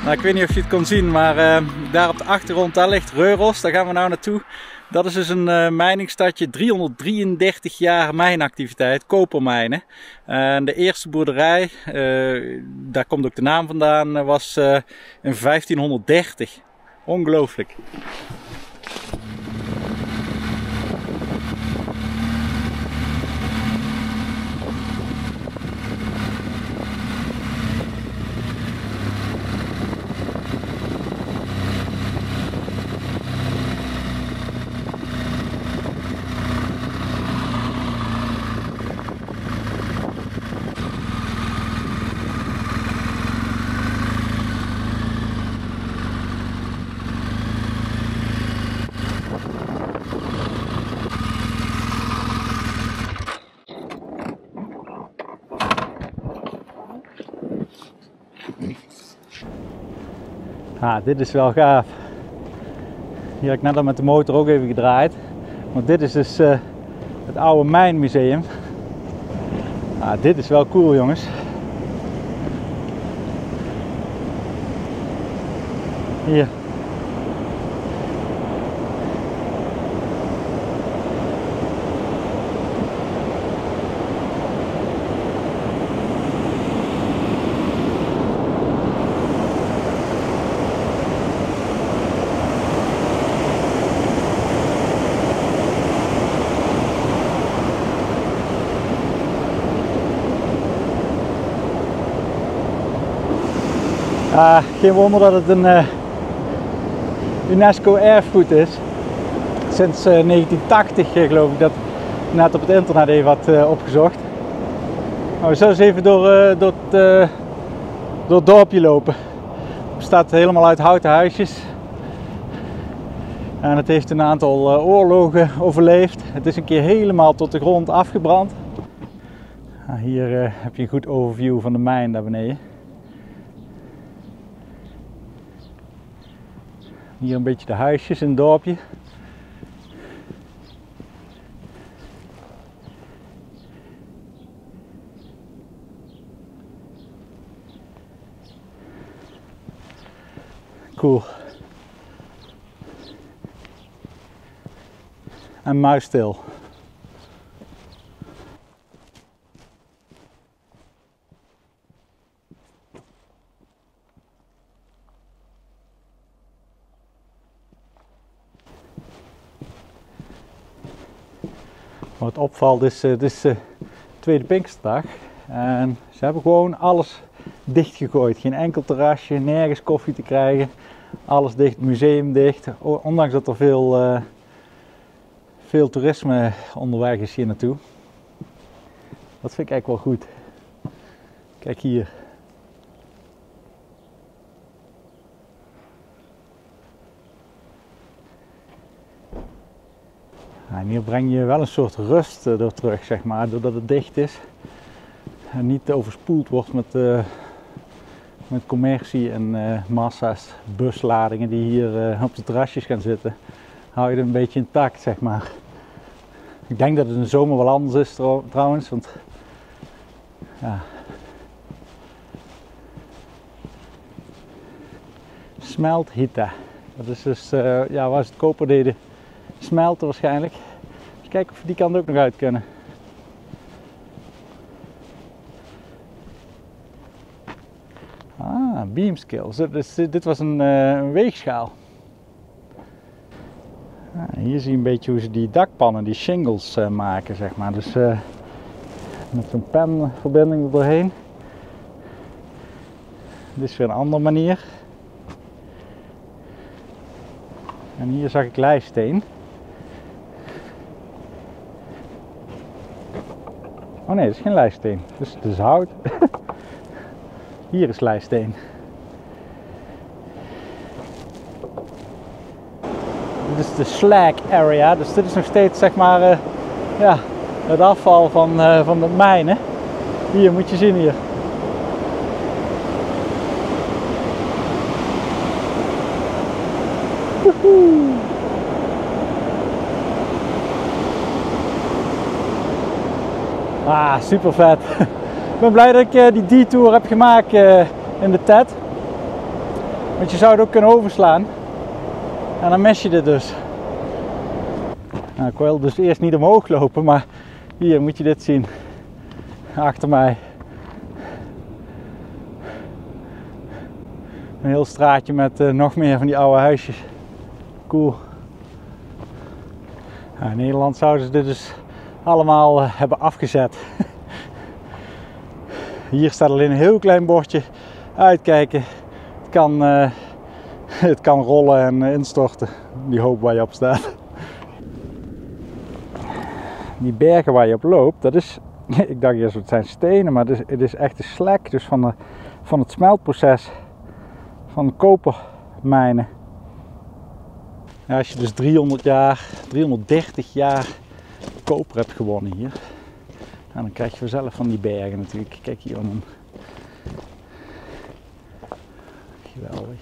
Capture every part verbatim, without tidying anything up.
Nou, ik weet niet of je het kon zien, maar uh, daar op de achtergrond daar ligt Reuros. Daar gaan we nou naartoe. Dat is dus een uh, mijningstadje, driehonderddrieëndertig jaar mijnactiviteit, kopermijnen. En de eerste boerderij, uh, daar komt ook de naam vandaan, was uh, in vijftienhonderddertig. Ongelooflijk. Ah, dit is wel gaaf. Hier heb ik net al met de motor ook even gedraaid. Want dit is dus uh, het oude mijnmuseum. Ah, dit is wel cool, jongens. Hier. Uh, geen wonder dat het een uh, UNESCO erfgoed is. Sinds uh, negentien tachtig uh, geloof ik, dat ik net op het internet even had uh, opgezocht. Maar we zullen eens even door, uh, door, het, uh, door het dorpje lopen. Het bestaat helemaal uit houten huisjes. En het heeft een aantal uh, oorlogen overleefd. Het is een keer helemaal tot de grond afgebrand. Uh, hier uh, heb je een goed overview van de mijn daar beneden. Hier een beetje de huisjes in het dorpje. Cool. En muisstil. Wat opvalt is, het is de tweede Pinksterdag en ze hebben gewoon alles dichtgegooid. Geen enkel terrasje, nergens koffie te krijgen. Alles dicht, museum dicht. Ondanks dat er veel, uh, veel toerisme onderweg is hier naartoe. Dat vind ik eigenlijk wel goed. Kijk hier. En hier breng je wel een soort rust door terug, zeg maar, doordat het dicht is. En niet overspoeld wordt met, uh, met commercie en uh, massa's, busladingen die hier uh, op de terrasjes gaan zitten. Hou je het een beetje intact, zeg maar. Ik denk dat het in de zomer wel anders is trouwens, want ja. Smelthitte. Dat is dus, uh, ja, waar ze het koper deden, smelten waarschijnlijk. Dus kijken of we die kant ook nog uit kunnen. Ah, beam skills. Dus dit was een, uh, een weegschaal. Ah, hier zie je een beetje hoe ze die dakpannen, die shingles uh, maken, zeg maar. Dus uh, met zo'n penverbinding er doorheen. Dit is weer een andere manier. En hier zag ik lijststeen. Oh nee, dat is geen lijststeen. Dus het is hout. Hier is lijststeen. Dit is de slag area. Dus dit is nog steeds, zeg maar, uh, ja, het afval van, uh, van de mijnen. Hier moet je zien hier. Woehoe. Ah, super vet. Ik ben blij dat ik uh, die detour heb gemaakt uh, in de T E D. Want je zou het ook kunnen overslaan. En dan mis je dit dus. Nou, ik wil dus eerst niet omhoog lopen, maar hier moet je dit zien. Achter mij. Een heel straatje met uh, nog meer van die oude huisjes. Cool. Nou, in Nederland zouden ze dit dus allemaal uh, hebben afgezet. Hier staat alleen een heel klein bordje. Uitkijken. Het kan, uh, het kan rollen en uh, instorten. Die hoop waar je op staat. Die bergen waar je op loopt, dat is, ik dacht eerst het zijn stenen, maar het is, het is echt de slek dus van, de, van het smeltproces van de kopermijnen. Ja, als je dus driehonderd jaar, driehonderddertig jaar koper hebt gewonnen hier, nou, dan krijg je vanzelf van die bergen natuurlijk. Kijk hier man. Geweldig.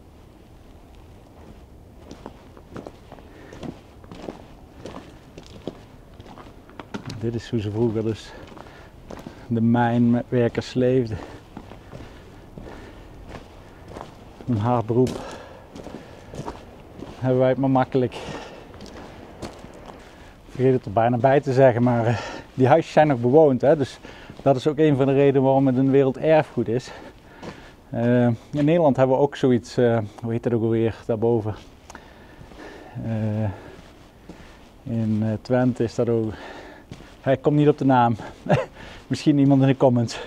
Dit is hoe ze vroeger dus de mijnwerkers leefden. Een hard beroep. Hebben wij het maar makkelijk. Ik vergeet het er bijna bij te zeggen, maar uh, die huisjes zijn nog bewoond. Hè? Dus dat is ook een van de redenen waarom het een werelderfgoed is. Uh, in Nederland hebben we ook zoiets, uh, hoe heet dat ook alweer, daarboven. Uh, in uh, Twente is dat ook. Hij komt niet op de naam. Misschien iemand in de comments.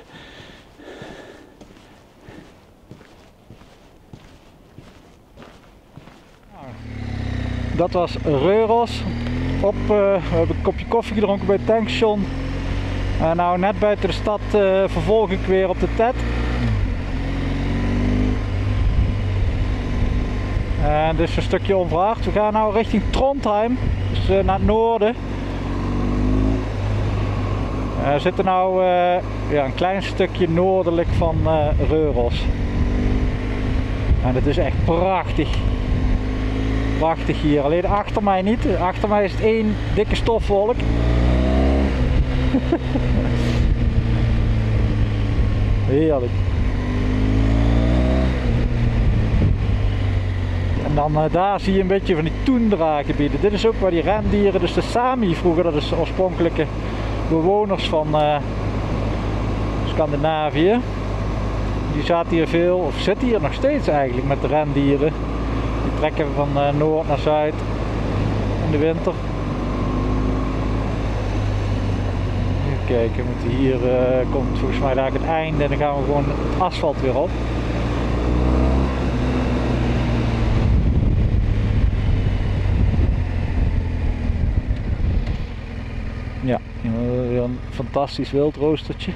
Dat was Reuros. Op, uh, we hebben een kopje koffie gedronken bij het tankstation. Uh, nou, net buiten de stad uh, vervolg ik weer op de T E D. En dit is een stukje onverhard. We gaan nou richting Trondheim, dus uh, naar het noorden. We zitten nou uh, ja, een klein stukje noordelijk van uh, Reuros. En het is echt prachtig. Prachtig hier. Alleen achter mij niet. Achter mij is het één dikke stofwolk. Heerlijk. En dan uh, daar zie je een beetje van die toendra gebieden. Dit is ook waar die rendieren, dus de Sami vroeger, dat is de oorspronkelijke bewoners van uh, Scandinavië. Die zaten hier veel, of zitten hier nog steeds eigenlijk met de rendieren. Die trekken van uh, noord naar zuid in de winter. Even kijken, we moeten hier uh, komt volgens mij daar het einde en dan gaan we gewoon het asfalt weer op. Ja, weer een fantastisch wildroostertje.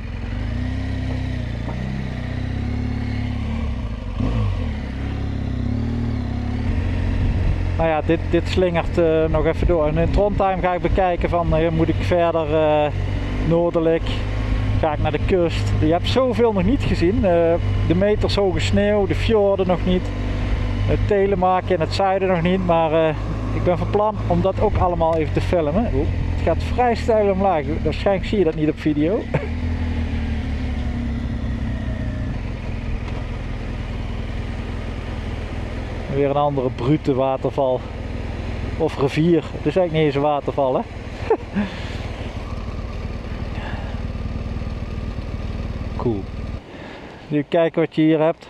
Nou ja, dit, dit slingert uh, nog even door. En in Trondheim ga ik bekijken van uh, moet ik verder uh, noordelijk, ga ik naar de kust. Je hebt zoveel nog niet gezien. Uh, de meters hoge sneeuw, de fjorden nog niet. Het Telemark in het zuiden nog niet, maar uh, ik ben van plan om dat ook allemaal even te filmen. Oeh, het gaat vrij steil omlaag, waarschijnlijk zie je dat niet op video. Weer een andere brute waterval. Of rivier. Het is eigenlijk niet eens een waterval, hè? Cool. Even kijken wat je hier hebt.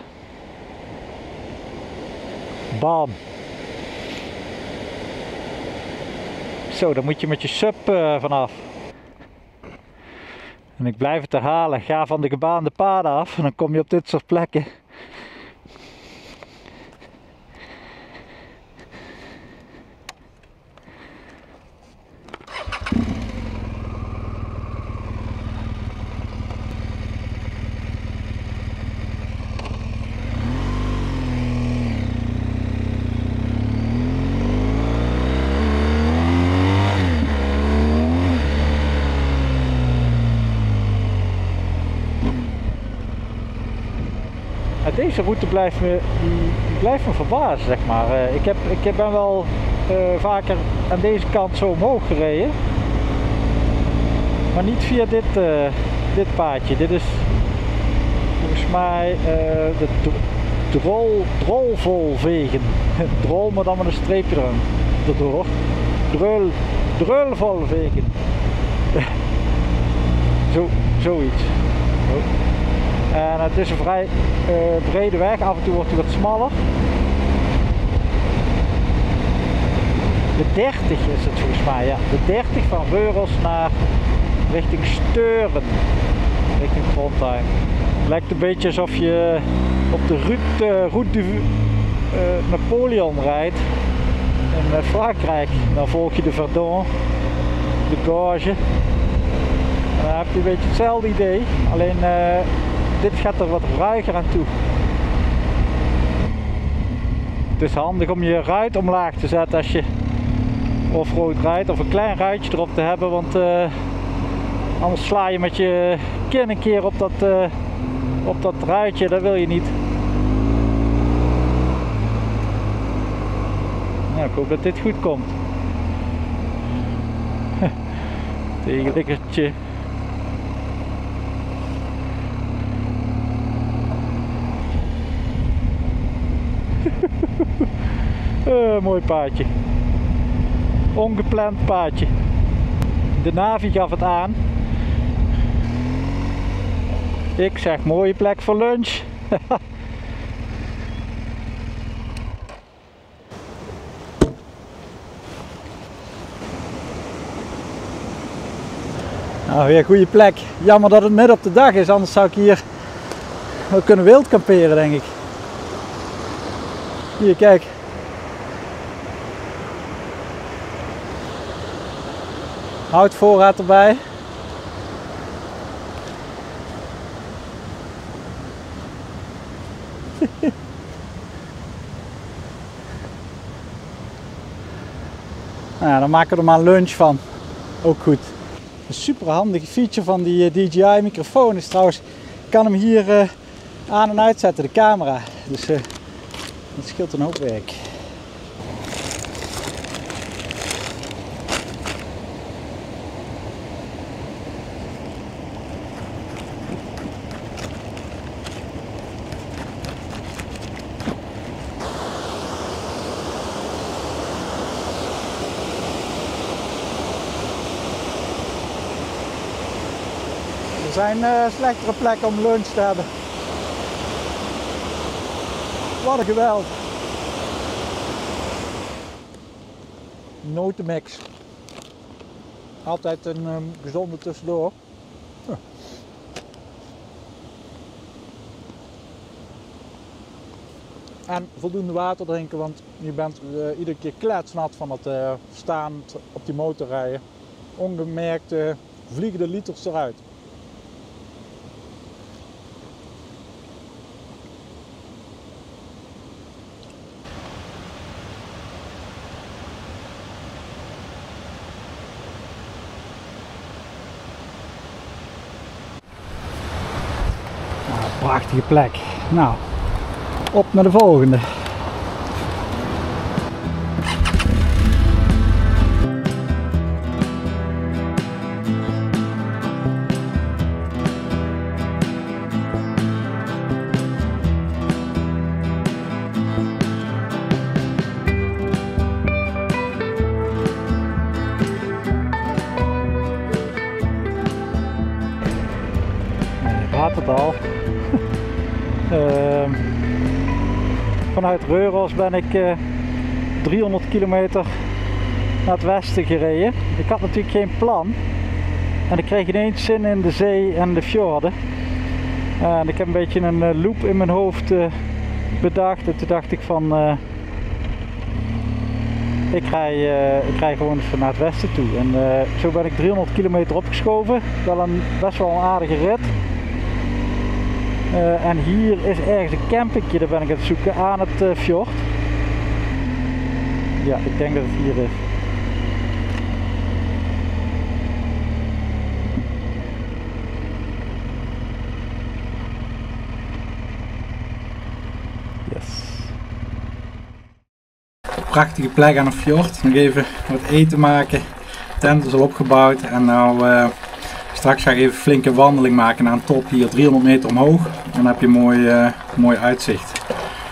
Bam. Zo, daar moet je met je sub uh, vanaf. En ik blijf het herhalen. Ga van de gebaande paden af en dan kom je op dit soort plekken. Deze route blijft me, die, die blijft me verbazen, zeg maar. Uh, ik, heb, ik ben wel uh, vaker aan deze kant zo omhoog gereden. Maar niet via dit, uh, dit paadje. Dit is volgens mij uh, de, Drol, Drolvolvegen. Drol, maar dan met een streepje erin. Erdoor. Drul, Drulvolvegen. Zo, zoiets. Zo. En het is een vrij uh, brede weg, af en toe wordt hij wat smaller. De dertig is het volgens mij, ja. De dertig van Reuros naar richting Steuren. Richting Trondheim. Het lijkt een beetje alsof je op de route, uh, route du uh, Napoleon rijdt in uh, Frankrijk. Dan volg je de Verdun, de Gorge. En dan heb je een beetje hetzelfde idee, alleen uh, dit gaat er wat ruiger aan toe. Het is handig om je ruit omlaag te zetten als je offroad rijdt, of een klein ruitje erop te hebben, want uh, anders sla je met je kin een keer op dat, uh, op dat ruitje, dat wil je niet. Nou, ik hoop dat dit goed komt. Tegenlikkertje. uh, mooi paadje. Ongepland paadje. De Navi gaf het aan. Ik zeg mooie plek voor lunch. Nou, weer een goede plek. Jammer dat het net op de dag is, anders zou ik hier wel kunnen wild kamperen, denk ik. Hier, kijk. Houtvoorraad erbij. Nou, dan maken we er maar lunch van. Ook goed. Een super handige feature van die D J I microfoon is trouwens, ik kan hem hier uh, aan en uitzetten, de camera. Dus uh, dat scheelt een hoop werk. Er zijn uh, slechtere plekken om lunch te hebben. Wat een geweld. Notenmix. Altijd een um, gezonde tussendoor. Huh. En voldoende water drinken, want je bent uh, iedere keer kletsnat van het uh, staan op die motor rijden. Ongemerkt uh, vliegen de liters eruit. Prachtige plek. Nou, op naar de volgende. Je raadt het al. Uh, vanuit Reuros ben ik uh, driehonderd kilometer naar het westen gereden. Ik had natuurlijk geen plan en ik kreeg ineens zin in de zee en de fjorden. Uh, en ik heb een beetje een uh, loop in mijn hoofd uh, bedacht en toen dacht ik van uh, ik, rij, uh, ik rij gewoon naar het westen toe. En uh, zo ben ik driehonderd kilometer opgeschoven. Wel een, best wel een aardige rit. Uh, en hier is ergens een campingje, daar ben ik aan het zoeken, aan het uh, fjord. Ja, ik denk dat het hier is. Yes. Prachtige plek aan het fjord. Nog even wat eten maken. De tent is al opgebouwd en nou... Uh, Straks ga ik even een flinke wandeling maken naar een top hier driehonderd meter omhoog. Dan heb je een mooi, uh, mooi uitzicht.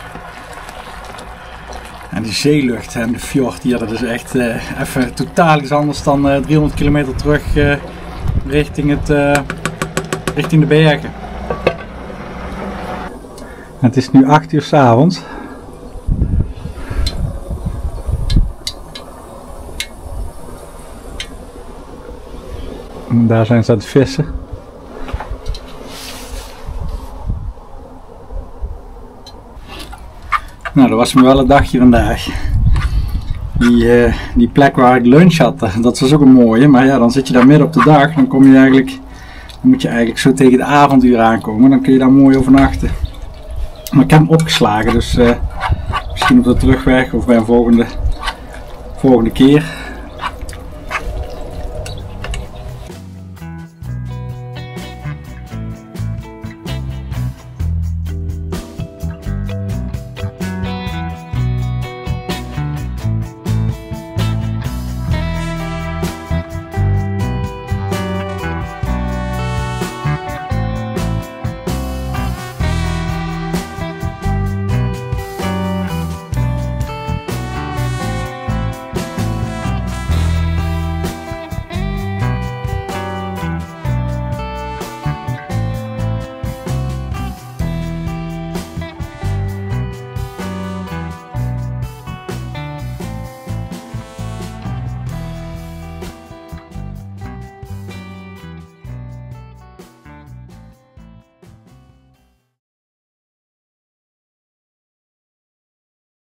die zeelucht en de fjord hier, dat is echt uh, even totaal iets anders dan uh, driehonderd kilometer terug uh, richting, het, uh, richting de bergen. Het is nu acht uur 's avonds. En daar zijn ze aan het vissen. Nou, dat was me wel een dagje vandaag. Die, uh, die plek waar ik lunch had, dat was ook een mooie. Maar ja, dan zit je daar midden op de dag. Dan kom je eigenlijk, dan moet je eigenlijk zo tegen de avonduur aankomen. Dan kun je daar mooi overnachten. Maar ik heb hem opgeslagen, dus uh, misschien op de terugweg of bij een volgende, volgende keer.